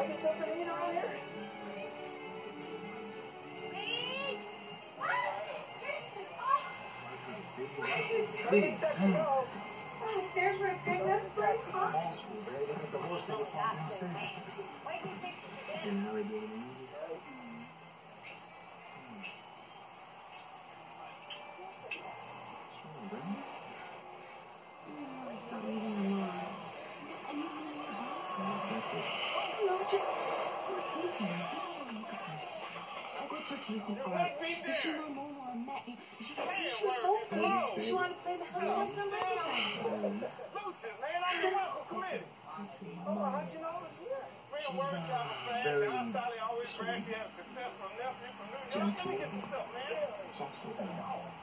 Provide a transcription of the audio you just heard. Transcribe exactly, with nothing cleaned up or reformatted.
liking something to eat around here? What are you doing? Oh, Downstairs for a picnic? Huh? No, just what details? Give us a look at this. What's her tasting for us? Did she know Mona or Matt? She, she was so fit. She wanted to play the Hurricanes on Michael Jackson. Lucius, man, I'm the one who committed. oh, how'd you know I was here? Real word job of fashion. I saw they always brag she had a successful nephew from New York. Let me get some stuff, man.